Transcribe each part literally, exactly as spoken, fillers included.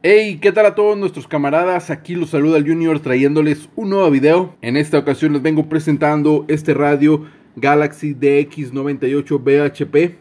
Hey, ¿qué tal a todos nuestros camaradas? Aquí los saluda el Junior trayéndoles un nuevo video. En esta ocasión les vengo presentando este radio Galaxy D X noventa y ocho B H P.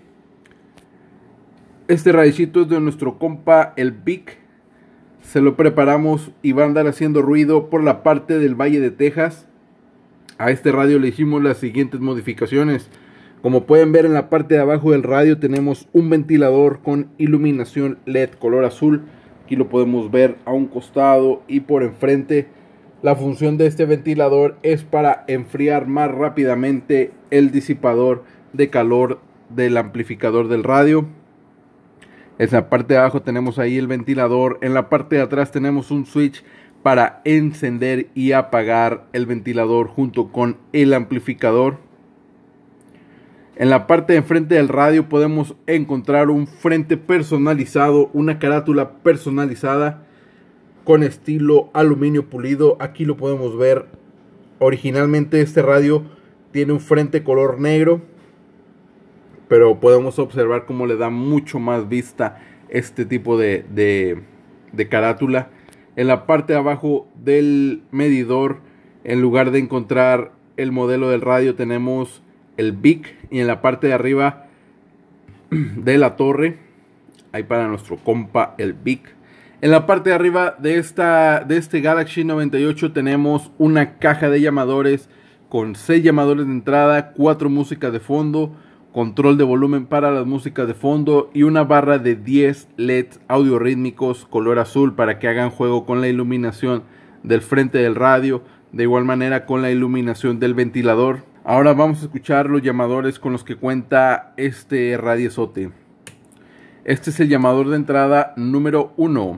Este radiocito es de nuestro compa el Vic. Se lo preparamos y va a andar haciendo ruido por la parte del Valle de Texas. A este radio le hicimos las siguientes modificaciones. Como pueden ver, en la parte de abajo del radio tenemos un ventilador con iluminación L E D color azul. Aquí lo podemos ver a un costado y por enfrente. La función de este ventilador es para enfriar más rápidamente el disipador de calor del amplificador del radio. En la parte de abajo tenemos ahí el ventilador. En la parte de atrás tenemos un switch para encender y apagar el ventilador junto con el amplificador. En la parte de enfrente del radio podemos encontrar un frente personalizado, una carátula personalizada con estilo aluminio pulido. Aquí lo podemos ver. Originalmente este radio tiene un frente color negro, pero podemos observar cómo le da mucho más vista este tipo de, de, de carátula. En la parte de abajo del medidor, en lugar de encontrar el modelo del radio, tenemos el Vic, y en la parte de arriba de la torre, ahí para nuestro compa el Vic. En la parte de arriba de, esta, de este Galaxy noventa y ocho tenemos una caja de llamadores con seis llamadores de entrada, cuatro músicas de fondo, control de volumen para las músicas de fondo y una barra de diez L E Ds audio rítmicos color azul para que hagan juego con la iluminación del frente del radio, de igual manera con la iluminación del ventilador. Ahora vamos a escuchar los llamadores con los que cuenta este radiozote. Este es el llamador de entrada número uno.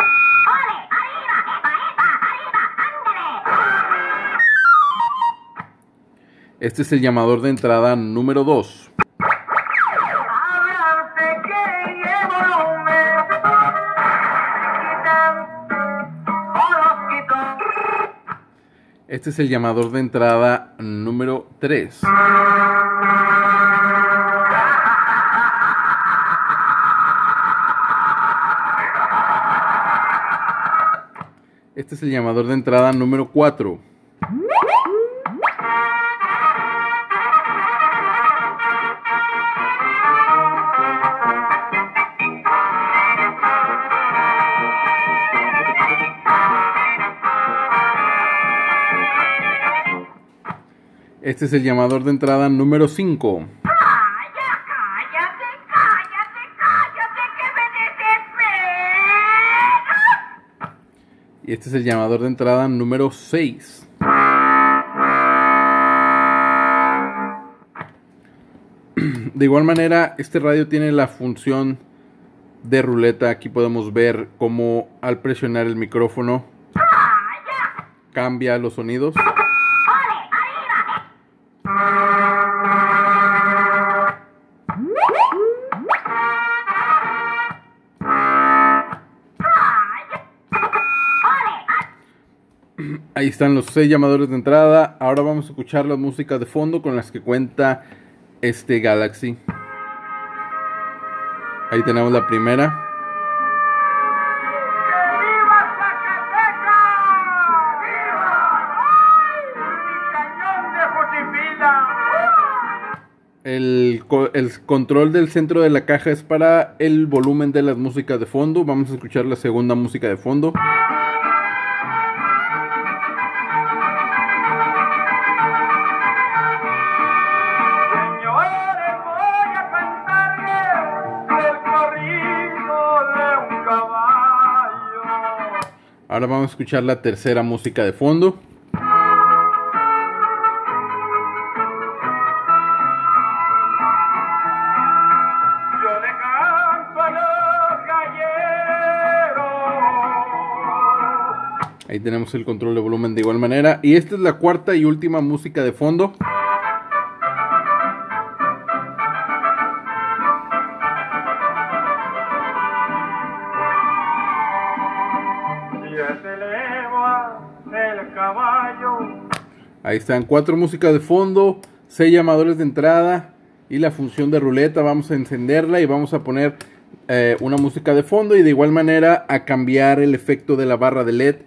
Este es el llamador de entrada número dos. Este es el llamador de entrada número tres. Este es el llamador de entrada número cuatro. Este es el llamador de entrada número cinco. ¡Calla, cállate, cállate, cállate, que me desespera! Y este es el llamador de entrada número seis. De igual manera, este radio tiene la función de ruleta. Aquí podemos ver cómo al presionar el micrófono cambia los sonidos. Ahí están los seis llamadores de entrada. Ahora vamos a escuchar las músicas de fondo con las que cuenta este Galaxy. Ahí tenemos la primera. El, el control del centro de la caja es para el volumen de las músicas de fondo. Vamos a escuchar la segunda música de fondo. Ahora vamos a escuchar la tercera música de fondo. Ahí tenemos el control de volumen de igual manera. Y esta es la cuarta y última música de fondo. Ahí están cuatro músicas de fondo, seis llamadores de entrada y la función de ruleta. Vamos a encenderla y vamos a poner eh, una música de fondo y de igual manera a cambiar el efecto de la barra de L E D.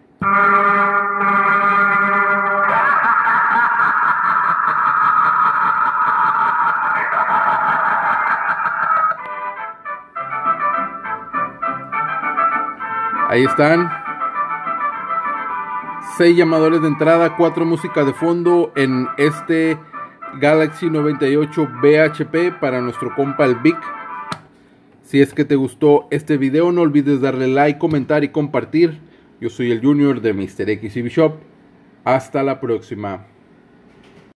Ahí están. seis llamadores de entrada, cuatro músicas de fondo en este Galaxy noventa y ocho B H P para nuestro compa el Vic. Si es que te gustó este video, no olvides darle like, comentar y compartir. Yo soy el Junior de mister X C B Shop. Hasta la próxima.